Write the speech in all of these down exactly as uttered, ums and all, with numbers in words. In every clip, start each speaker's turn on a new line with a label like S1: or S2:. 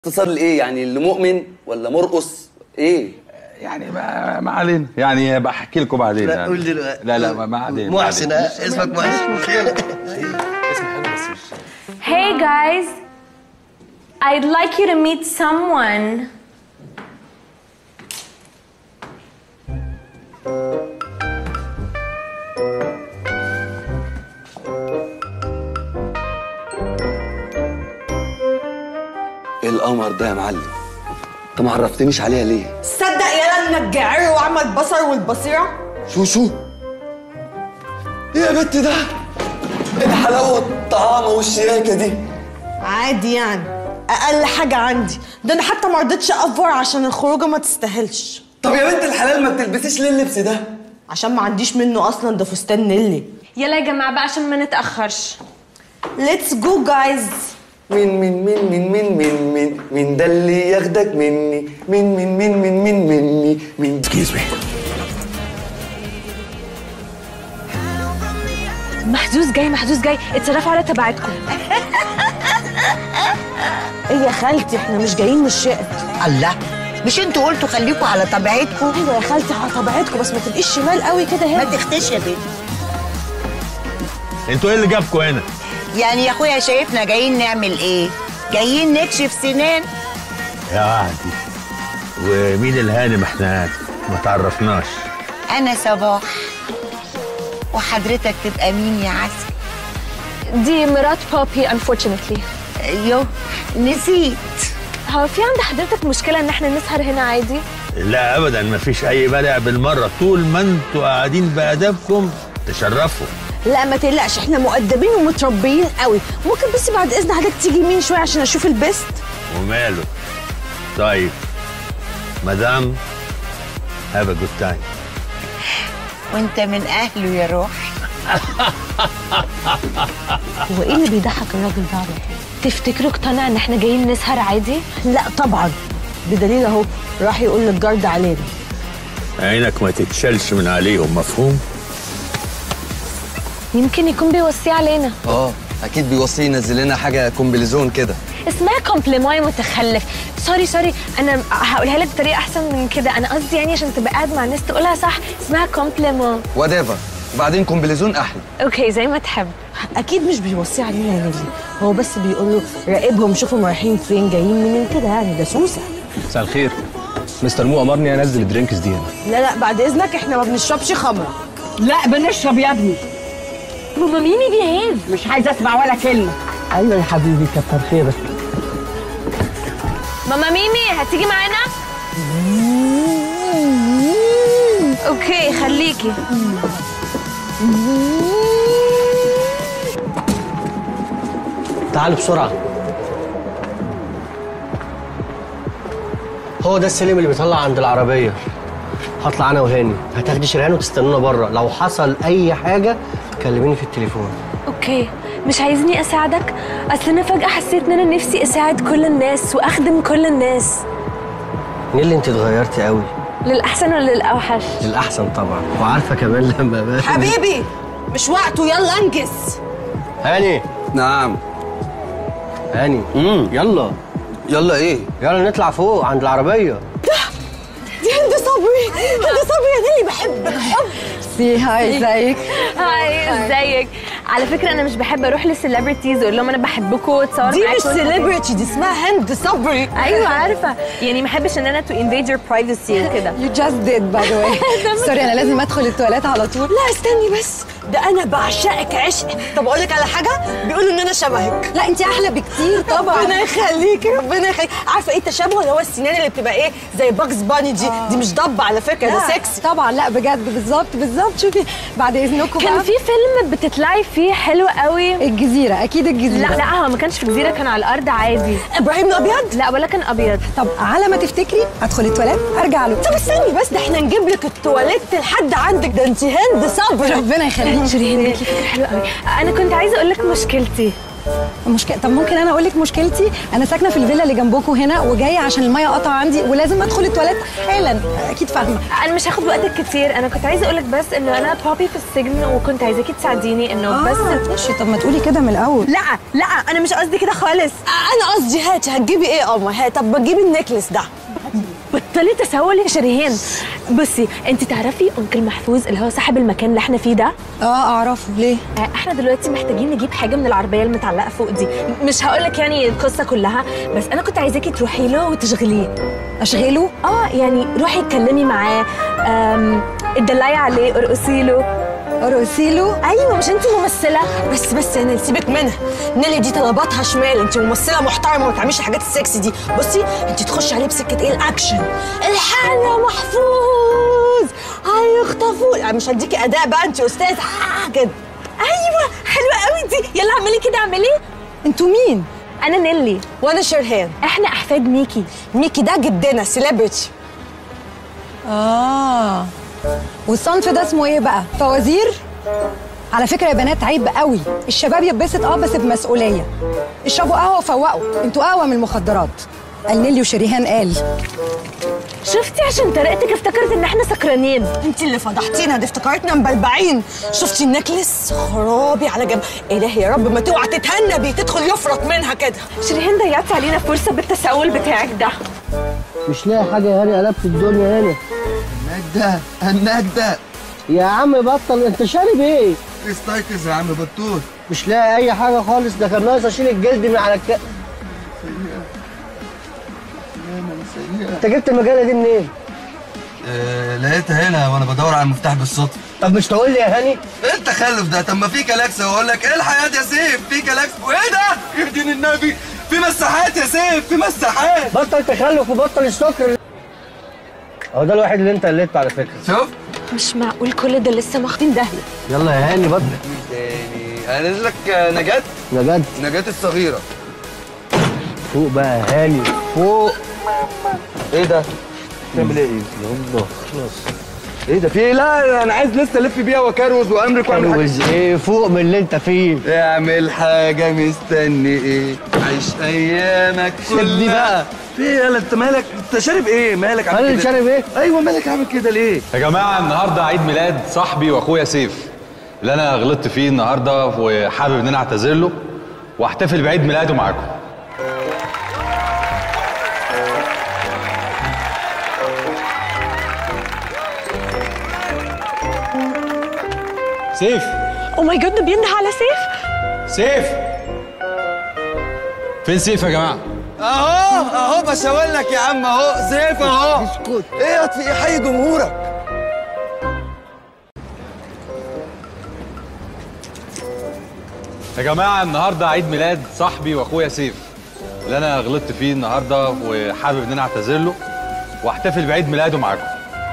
S1: اختصار لايه يعني؟ لمؤمن ولا مرقص ايه
S2: يعني؟ ما, ما علينا يعني، بحكي لكم بعدين.
S3: لا
S2: يعني.
S3: قول دلوقتي.
S2: لا لا ما علينا.
S3: محسن. اسمك محسن.
S2: اسم حلو بس مش.
S4: Hey guys, I'd like you to meet someone.
S1: ايه القمر ده يا معلم؟ انت ما عرفتنيش عليها ليه؟
S5: صدق يالا انك جعر واعمى البصر والبصيره.
S1: شو شو؟ ايه يا بنت ده؟ ايه الحلاوه والطعامه والشياكه دي؟
S5: عادي يعني، اقل حاجه عندي ده. انا حتى ما رضيتش افور عشان الخروجه ما تستاهلش.
S1: طب يا بنت الحلال ما بتلبسيش ليه اللبس ده؟
S5: عشان ما عنديش منه اصلا، ده فستان نيلي.
S4: يلا يا جماعة بقى عشان ما نتأخرش.
S5: Let's go guys.
S1: مين مين مين مين مين مين مين مين ده اللي ياخدك مني؟ مين مين مين مين مين مني؟ مين؟ Excuse me.
S4: محجوز جاي محجوز جاي، اتصرفوا على تبعتكم.
S5: ايه يا خالتي، احنا مش جايين من الشقه.
S6: الله، مش انتوا قلتوا خليكوا على طبيعتكم؟
S5: ايوه يا خالتي على طبيعتكم، بس ما تبقيش شمال قوي كده هنا.
S6: ما تختش يا بنتي.
S2: انتوا ايه اللي جابكم هنا؟
S6: يعني يا اخويا شايفنا جايين نعمل ايه؟ جايين نكشف سنان؟
S2: يا وحدي، ومين الهانم؟ احنا ما تعرفناش.
S6: انا صباح. وحضرتك تبقى مين يا عسل؟
S4: دي مرات بابي unfortunately.
S6: يو نسيت.
S4: هو في عند حضرتك مشكلة ان احنا نسهر هنا عادي؟
S2: لا ابدا، ما فيش اي بلع بالمره، طول ما انتوا قاعدين بادبكم تشرفوا.
S5: لا ما تقلقش، احنا مؤدبين ومتربيين قوي. ممكن بس بعد اذن حضرتك تيجي يمين شويه عشان اشوف البست.
S2: وماله؟ طيب مدام، هاف ا جود تايم.
S6: وانت من اهله يا روح.
S4: هو ايه اللي بيضحك الراجل ده؟ تفتكروا اقتنع ان احنا جايين نسهر عادي؟
S5: لا طبعا، بدليل اهو راح يقول للجارد علينا.
S2: عينك ما تتشالش من عليهم، مفهوم؟
S4: يمكن يكون بيوصي علينا.
S1: اه اكيد بيوصي ينزل لنا حاجه كومبليزون كده.
S4: اسمها كومبليمون متخلف. سوري سوري، انا هقولها لك بطريقه احسن من كده. انا قصدي يعني عشان تبقى قاعد مع الناس تقولها صح، اسمها كومبليمون.
S1: وات ايفر، وبعدين كومبليزون احلى.
S4: اوكي زي ما تحب.
S5: اكيد مش بيوصي علينا يا نجلي، هو بس بيقول له راقبهم شوفهم رايحين فين جايين منين كده، يعني ده سوسه.
S7: مساء الخير، مستر مو امرني انزل الدرينكس دي هنا.
S5: لا لا بعد اذنك، احنا ما بنشربش خمره.
S8: لا بنشرب يا ابني.
S4: ماما ميمي بيهيف.
S8: مش عايزه اسمع ولا كلمه.
S3: ايوه يا حبيبي كتر خيرك.
S4: ماما ميمي هتيجي معانا؟ اوكي خليكي.
S3: تعالوا بسرعه. هو ده السلم اللي بيطلع عند العربيه. هطلع انا وهاني، هتاخدي شريان وتستنونا بره، لو حصل اي حاجه كلميني في التليفون.
S4: اوكي، مش عايزني اساعدك؟ اصل انا فجاه حسيت ان انا نفسي اساعد كل الناس واخدم كل الناس.
S3: نيلي انت اتغيرتي قوي.
S4: للاحسن ولا للاوحش؟
S3: للاحسن طبعا، وعارفه كمان لما بقى
S5: حبيبي مش وقته، يلا انجز.
S3: هاني.
S1: نعم.
S3: هاني.
S1: امم
S3: يلا
S1: يلا ايه؟
S3: يلا نطلع فوق عند العربيه.
S5: دي هند صبري. هند صبري يا نيلي، بحبك حب. سي هاي، ازيك؟
S4: هاي ازيك؟ على فكره انا مش بحب اروح للسليبرتيز اقول لهم انا بحبكم واتصور معاكم.
S5: دي مش سيلبرتي، دي اسمها هند صبري.
S4: ايوه عارفه، يعني ما احبش ان انا تو انفيد يور برايفسي وكده.
S5: You just did by the way. سوري انا لازم ادخل التواليت على طول. لا استني بس، ده انا بعشقك عشق. طب اقول لك على حاجه، بيقولوا ان انا شبهك. لا انت احلى بكتير طبعا. ربنا يخليكي ربنا يخليكي. عارفه ايه التشابه؟ اللي هو السنان اللي بتبقى ايه زي باكس باني دي. آه. دي مش ضب على فكره، ده سكسي
S9: طبعا. لا بجد بالظبط بالظبط. شوفي بعد اذنكم
S4: كان
S9: بقى،
S4: في فيلم بتطلعي فيه حلو قوي.
S9: الجزيره. اكيد الجزيره.
S4: لا لا هو ما كانش في جزيره، كان على الارض عادي.
S5: ابراهيم الابيض؟
S4: لا ولا كان ابيض.
S9: طب على ما تفتكري ادخل التواليت ارجع له.
S5: طب استني بس، ده احنا نجيب لك التواليت لحد عندك، ده انت هند صبري.
S9: ربنا يخليك.
S4: شيرين جات لي فكره حلوه قوي. انا كنت عايزه اقول لك مشكلتي.
S9: المشكله طب ممكن انا اقول لك مشكلتي؟ انا ساكنه في الفيلا اللي جنبكم هنا وجايه عشان الميه قطع عندي ولازم ادخل التواليت حالا. اكيد فاهمه.
S4: انا مش هاخد وقتك كتير، انا كنت عايزه اقول لك بس انه انا بابي في السجن وكنت عايزاكي تساعديني انه
S9: آه
S4: بس.
S9: ماشي، طب ما تقولي كده من الاول.
S5: لا لا انا مش قصدي كده خالص. انا قصدي هاتي هتجيبي ايه يا قمر؟ هات طب بتجيبي النكلس ده.
S4: بطلي تسول يا شريهان. بصي انت تعرفي انكل محفوظ اللي هو صاحب المكان اللي احنا فيه ده؟
S9: اه اعرفه. ليه؟
S4: آه احنا دلوقتي محتاجين نجيب حاجه من العربيه المتعلقه فوق دي. مش هقول لك يعني القصه كلها، بس انا كنت عايزاكي تروحي له وتشغليه.
S9: اشغله؟
S4: اه يعني روحي اتكلمي معاه، اتدلعي عليه، ارقصي له.
S9: ارقصي له؟
S4: ايوه مش انت ممثله؟
S5: بس بس يا نيلي سيبك منها، نيلي دي طلباتها شمال، انت ممثله محترمه وما تعمليش الحاجات السكسي دي. بصي انت تخشي عليه بسكه ايه؟ الاكشن. الحقنا يا محفوظ هيخطفوه. يعني مش هديكي اداء بقى، انت استاذ آه كده.
S4: ايوه حلوه قوي دي، يلا اعملي كده اعملي.
S9: انتوا مين؟
S4: انا نيلي.
S5: وانا شرهان.
S4: احنا احفاد ميكي.
S5: ميكي ده جدنا سيلبرتي.
S9: اه والصنف ده اسمه ايه بقى؟ فوازير؟ على فكره يا بنات عيب قوي، الشباب يتبسط اه بس بمسؤوليه. اشربوا قهوه وفوقوا، انتوا قهوه من المخدرات. قال نيلي وشريهان قال.
S4: شفتي عشان طريقتك افتكرت ان احنا سكرانين.
S5: انت اللي فضحتينا، دي افتكرتنا مبلبعين. شفتي النكلس؟ خرابي على جنب. الهي يا رب ما توعى تتهنبي تدخل يفرط منها كده.
S4: شريهان ضيعتي علينا فرصه بالتساؤل بتاعك ده.
S3: مش لاقي حاجه يا هاني، قلبت الدنيا هنا.
S1: النجدة النجدة
S3: يا عم بطل، انت شارب ايه؟
S1: استيقظ يا عم بطول.
S3: مش لاقي اي حاجه خالص، ده كان ناقص اشيل الجلد من على الك. انت جبت المجله دي منين؟
S1: آه لقيتها هنا وانا بدور على المفتاح بالصدفه.
S3: طب مش تقول لي يا هاني؟
S1: ايه التخلف ده؟ طب ما في كلاكس واقول لك ايه الحياه يا سيف؟ في كلاكس وايه ده؟ يهدين النبي، في مساحات يا سيف، في مساحات.
S3: بطل تخلف وبطل السكر. هو ده الوحيد اللي انت قلته على فكره.
S1: شوف
S4: مش معقول كل ده لسه واخدين دهيه.
S3: يلا يا هاني بطل.
S1: تاني هنزل لك نجاة.
S3: نجاة
S1: نجاة الصغيره.
S3: فوق بقى يا هاني فوق.
S1: ايه ده؟ تعمل ايه؟
S3: يلا خلاص.
S1: ايه ده؟ في ايه؟ لا انا عايز لسه الف بيها وكروز وامرك واعمل حاجه.
S3: كروز ايه؟ فوق من اللي انت فيه.
S1: اعمل حاجه، مستني ايه؟ عيش ايامك
S3: سيبني بقى.
S1: في ايه؟ يلا انت مالك؟ انت شارب ايه؟ مالك عامل كده؟
S3: انا اللي شارب ايه؟
S1: ايوه مالك عامل كده ليه؟
S7: يا جماعه النهارده عيد ميلاد صاحبي واخويا سيف اللي انا غلطت فيه النهارده، وحابب ان انا اعتذر له واحتفل بعيد ميلاده معاكم. سيف.
S4: او ماي جاد، بينده على سيف.
S7: سيف فين سيف يا جماعه؟
S1: اهو اهو بشاور لك يا عم اهو سيف اهو. اسكت. ايه يا في حي جمهورك؟
S7: يا جماعه النهارده عيد ميلاد صاحبي واخويا سيف اللي انا غلطت فيه النهارده، وحابب ان انا اعتذر له واحتفل بعيد ميلاده معاكم.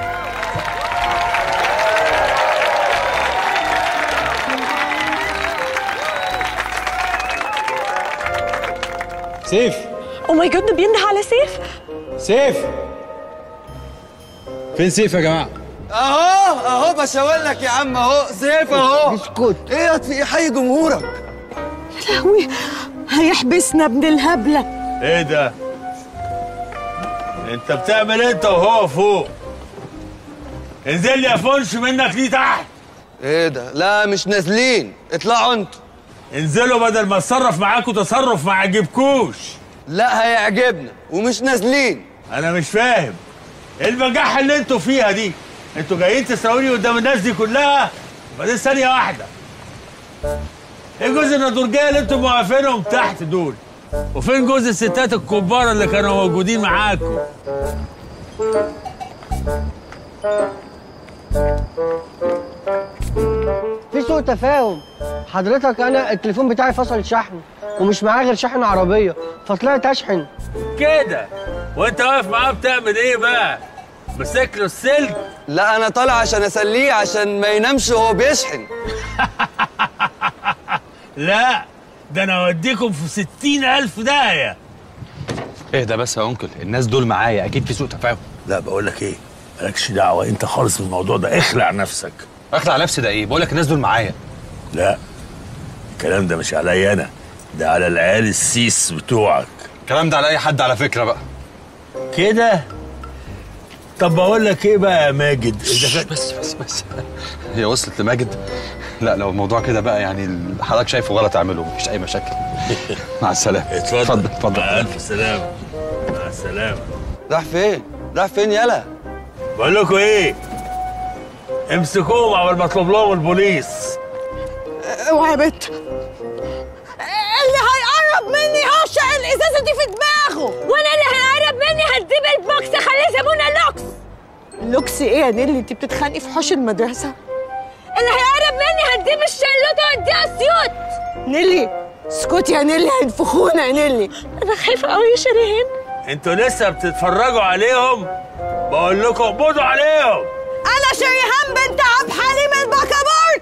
S7: سيف.
S4: او ماي جاد، بينده على سيف.
S7: سيف فين سيف يا جماعه؟
S1: اهو اهو بشاور لك يا عم اهو سيف اهو.
S3: اسكت.
S1: ايه يا في حي جمهورك؟
S5: يا لهوي هيحبسنا ابن الهبله.
S2: ايه ده؟ انت بتعمل انت وهو فوق؟ انزل لي افنش منك ليه تحت.
S1: ايه ده؟ لا مش نازلين، اطلعوا انتوا.
S2: انزلوا بدل ما اتصرف معاكوا تصرف ما عجبكوش.
S1: لا هيعجبنا ومش نازلين.
S2: انا مش فاهم ايه البجاحه اللي انتوا فيها دي؟ انتوا جايين تساووني قدام الناس دي كلها؟ بعدين ثانيه واحده، ايه جوز النضورجيه اللي انتوا موقفينهم تحت دول؟ وفين جوز الستات الكبار اللي كانوا موجودين معاكم؟
S3: في سوء تفاهم. حضرتك انا التليفون بتاعي فصل شحن ومش معايا غير شحن عربيه فطلعت اشحن
S2: كده. وانت واقف معاه بتعمل ايه بقى؟ مسك له السلك؟
S1: لا انا طالع عشان اسليه عشان ما ينامش وهو بيشحن.
S2: لا ده انا اوديكم في ستين الف داهيه.
S7: اهدى بس يا انكل، الناس دول معايا اكيد في سوء تفاهم.
S2: لا بقول لك ايه، مالكش دعوه انت خالص بالموضوع ده، اخلع نفسك.
S7: اخلع نفسي ده ايه؟ بقول لك الناس دول معايا.
S2: لا الكلام ده مش عليا انا، ده على العيال السيس بتوعك.
S7: الكلام ده على اي حد على فكره بقى
S2: كده. طب بقول لك ايه بقى يا ماجد،
S7: بس بس بس بس هي وصلت لماجد؟ لا لو الموضوع كده بقى يعني حضرتك شايفه غلط اعمله، مفيش اي مشاكل. مع السلامه.
S2: اتفضل
S7: اتفضل.
S2: مع الف سلامه. مع السلامه.
S1: راح فين؟ راح فين يلا؟
S2: بقول لكم ايه، امسكوهم قبل ما اطلب لهم البوليس.
S5: اوعى يا بت، اللي هيقرب مني هشق الازازه دي في دماغه،
S4: وانا اللي هيقرب مني هديب البوكس اخليه يسمونا لوكس.
S5: لوكس ايه يا نيلي؟ انت بتتخانقي في حوش المدرسه؟
S4: اللي هيقرب مني هديب الشلوته واديها اسيوط.
S5: نيلي اسكتي يا نيلي، هينفخونا يا نيلي.
S4: انا خايفه قوي يا شيرين.
S2: انتوا لسه بتتفرجوا عليهم؟ بقول لكم اقبضوا عليهم.
S5: انا شريهان بنت عبد حليم البكابورت.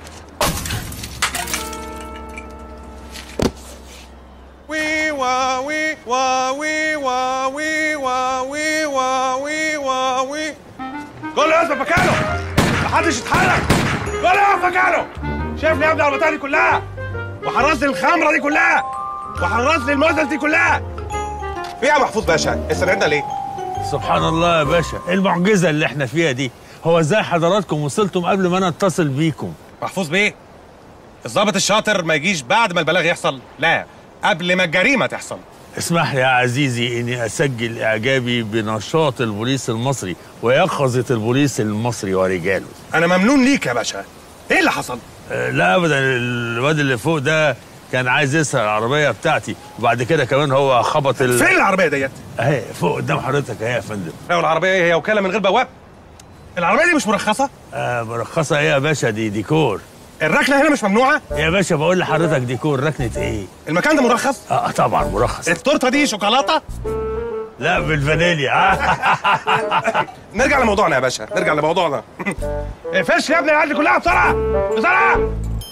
S10: وي وا وي وا وي وا وي وا وي وا وي وا وي. كله يثبت مكانه، محدش يتحرك، كله يقف مكانه. شايفني يا ابني على البتاعه دي كلها، وحرص لي الخمره دي كلها، وحرص لي الموزل دي كلها. في يا محفوظ باشا استنادنا ليه؟
S2: سبحان الله يا باشا، ايه المعجزه اللي احنا فيها دي؟ هو ازاي حضراتكم وصلتم قبل ما انا اتصل بيكم؟
S10: محفوظ بيه، الضابط الشاطر ما يجيش بعد ما البلاغ يحصل، لا قبل ما الجريمه تحصل.
S2: اسمح لي يا عزيزي اني اسجل اعجابي بنشاط البوليس المصري ويقظه البوليس المصري ورجاله.
S10: انا ممنون ليك يا باشا. ايه اللي حصل؟
S2: أه لا ابدا، الواد اللي فوق ده كان عايز يسرق العربيه بتاعتي، وبعد كده كمان هو خبط ال...
S10: فين العربيه ديت؟
S2: اهي فوق قدام حضرتك اهي يا فندم.
S10: لو العربيه هي وكاله من غير بواب؟ العربيه دي مش مرخصه؟
S2: آه مرخصه ايه يا باشا؟ دي ديكور.
S10: الركنه هنا مش ممنوعه؟
S2: يا باشا بقول لحضرتك ديكور، ركنه ايه؟
S10: المكان ده مرخص؟
S2: اه طبعا مرخص.
S10: التورته دي شوكولاته؟
S2: لا بالفانيليا.
S10: نرجع لموضوعنا يا باشا، نرجع لموضوعنا. فش يا ابني العيال دي كلها بسرعه بسرعه.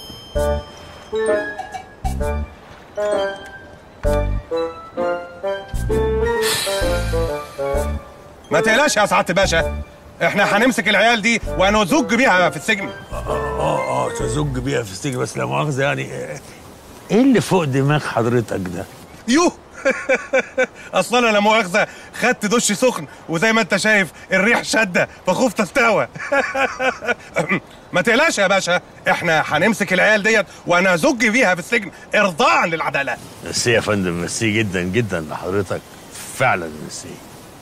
S10: ما تقلقش يا سعاده الباشا، احنا هنمسك العيال دي ونزج بيها في السجن.
S2: اه اه اه تزج بيها في السجن، بس لا مؤاخذه يعني ايه اللي فوق دماغ حضرتك ده؟
S10: يوه اصلا انا لا مؤاخذه خدت دش سخن وزي ما انت شايف الريح شده فخفت استوى. ما تقلقش يا باشا، احنا هنمسك العيال ديت ونزج بيها في السجن ارضاء للعداله.
S2: ميرسي يا فندم، ميرسي جدا جدا لحضرتك، فعلا ميرسي.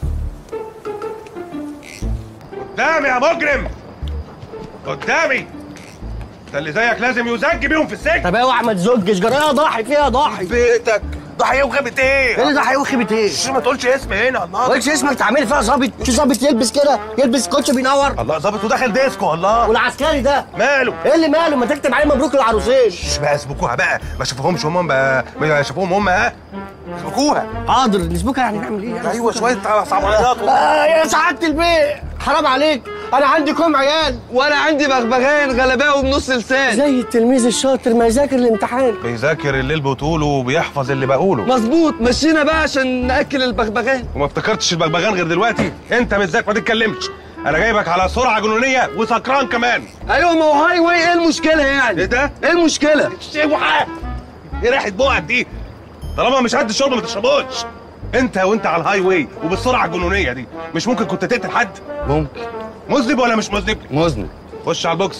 S10: قدامي يا مجرم، قدامي. ده اللي زيك لازم يزج بيهم في السجن.
S3: طب اوعى ما تزجش، جرايه ضاحي فيها ضاحي.
S10: بيتك ضحيه وخيبه ايه؟
S3: ايه اللي ضحيه وخيبه ايه؟
S10: شو ما تقولش اسم هنا. الله
S3: ما تقولش اسمك، تعملي فيها ظابط؟ في ظابط يلبس كده، يلبس كوتش بينور؟
S10: الله ظابط وداخل ديسكو. الله
S3: والعسكري ده
S10: ماله؟
S3: ايه اللي ماله؟ ما تكتب عليه مبروك العروسين.
S10: مش بقى اسبكوها بقى، ما شافوهمش هم بقى، ما شافوهم هم. ها اسبكوها.
S3: حاضر نسبكها، يعني نعمل ايه يعني؟
S10: ايوه شويه صعبانيات.
S3: آه يا سعاده البيه حرام عليك، انا عندي كوم عيال
S1: وانا عندي بغبغان غلباوي بنص لسان.
S3: زي التلميذ الشاطر ما يذاكر الامتحان.
S10: بيذاكر اللي بتقوله وبيحفظ اللي بقوله.
S1: مظبوط، مشينا بقى عشان ناكل البغبغان.
S10: وما افتكرتش البغبغان غير دلوقتي. انت بالذات ما تتكلمش، انا جايبك على سرعه جنونيه وسكران كمان.
S1: ايوه ما هو هاي واي، ايه المشكله يعني؟
S10: ايه ده؟
S1: ايه المشكله؟
S10: اوعى، ايه ريحه بوقك دي؟ طالما مش قد الشرب ما تشربوش. انت وانت على الهاي واي وبالسرعه الجنونيه دي مش ممكن كنت تقتل حد؟
S1: ممكن.
S10: مذنب ولا مش مذنب؟
S1: مذنب.
S10: خش على البوكس.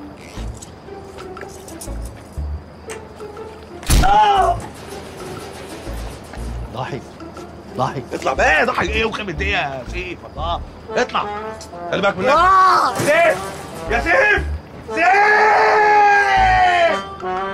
S3: ضحي ضحي
S10: اطلع بقى. ضحي ايه وخيبه ايه يا سيف؟ الله اطلع، خلي بالك من نفسك. سيف يا سيف، سيف.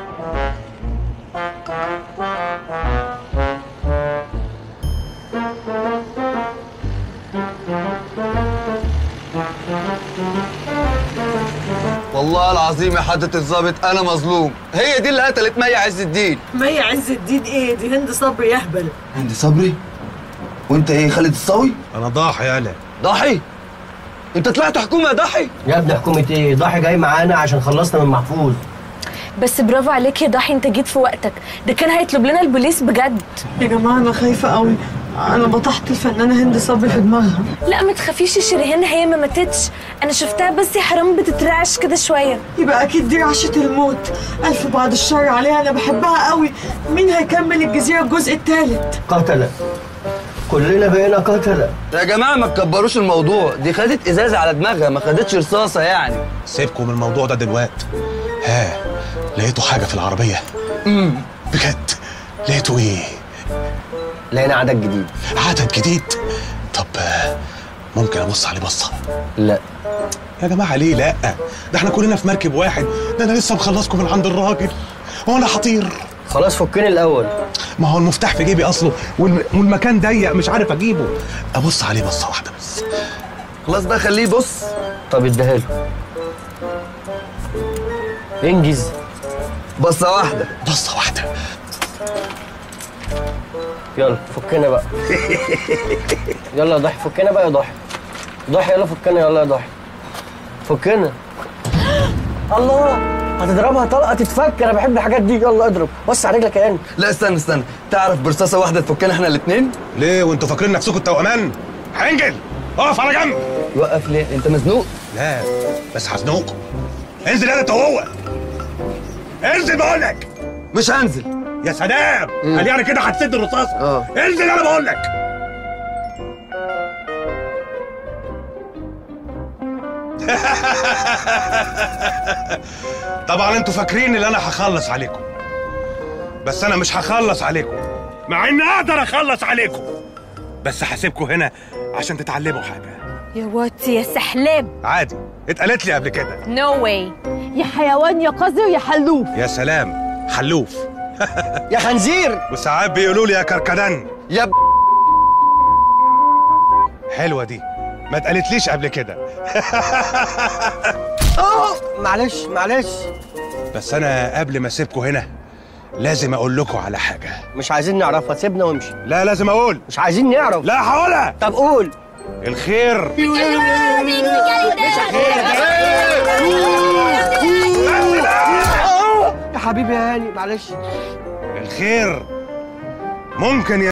S1: والله العظيم يا حضرة الظابط انا مظلوم. هي دي اللي قتلت مي عز الدين.
S5: مي عز الدين ايه؟ دي هند صبري يهبل.
S1: هند صبري؟ وانت ايه خالد الصاوي؟
S10: انا ضاحي. انا
S1: ضاحي؟ انت طلعت حكومه يا ضاحي؟
S3: يا ابني حكومه ايه؟ ضحي جاي معانا عشان خلصنا من محفوظ.
S4: بس برافو عليك يا ضحي، انت جيت في وقتك، ده كان هيطلب لنا البوليس بجد.
S5: يا جماعه انا خايفه قوي، انا بطحت الفنانه هند صبري في دماغها.
S4: لا ما تخافيش يا شيرين، هي ما ماتتش، انا شفتها بس يا حرام بتترعش كده شويه.
S5: يبقى اكيد دي رعشه الموت، الف بعد الشر عليها، انا بحبها قوي. مين هيكمل الجزيره الجزء الثالث؟
S3: قتله، كلنا بقينا قتله.
S1: يا جماعه ما تكبروش الموضوع، دي خدت ازازه على دماغها ما خدتش رصاصه يعني.
S10: سيبكم من الموضوع ده دلوقتي. ها لقيتوا حاجه في العربيه؟
S1: امم
S10: بجد لقيتوا ايه؟
S3: لقينا عدد جديد.
S10: عدد جديد؟ طب ممكن ابص عليه بصه؟
S3: لا
S10: يا جماعه ليه لا؟ ده احنا كلنا في مركب واحد، ده انا لسه مخلصكم من عند الراجل، هو انا هطير؟
S3: خلاص فكني الاول.
S10: ما هو المفتاح في جيبي اصله والمكان ضيق مش عارف اجيبه. ابص عليه بصه واحده بس.
S1: خلاص بقى خليه يبص.
S3: طب اديها له. انجز.
S1: بصه واحده.
S10: بصه واحده.
S3: يلا فكنا بقى. يلا يا ضحي فكنا بقى يا ضحي. ضحي يلا فكنا، يلا يا ضحي فكنا. الله هتضربها طلقه تتفك، انا بحب الحاجات دي. يلا اضرب، بص على رجلك يا انت.
S1: لا استنى استنى، تعرف برصاصه واحده تفكنا احنا الاثنين؟
S10: ليه وانتوا فاكرين نفسكم توأمان؟ هنجل اقف على جنب.
S1: يوقف ليه؟ انت مزنوق؟
S10: لا بس هزنقكم. انزل انت وهو، انزل بقول لك.
S1: مش هنزل.
S10: يا سلام، قال يعني كده هتسد الرصاصه.
S1: اه
S10: انزل انا بقول لك. طبعا انتوا فاكرين ان انا هخلص عليكم، بس انا مش هخلص عليكم، مع اني اقدر اخلص عليكم، بس هسيبكم هنا عشان تتعلموا حاجه.
S4: يا واتي يا سحلاب.
S10: عادي اتقالت لي قبل كده.
S4: نو واي.
S5: يا حيوان يا قذر يا حلوف.
S10: يا سلام حلوف.
S3: يا خنزير.
S10: وساعات بيقولوا لي يا كركدن.
S1: يا ب...
S10: حلوه دي، ما اتقالتليش قبل كده.
S3: اه معلش معلش.
S10: بس انا قبل ما اسيبكم هنا لازم اقول لكم على حاجه.
S3: مش عايزين نعرفها، سيبنا وامشي.
S10: لا لازم اقول.
S3: مش عايزين نعرف.
S10: لا هقولها.
S3: طب قول.
S10: الخير
S3: يا حبيبي يا هاني معلش.
S10: الخير ممكن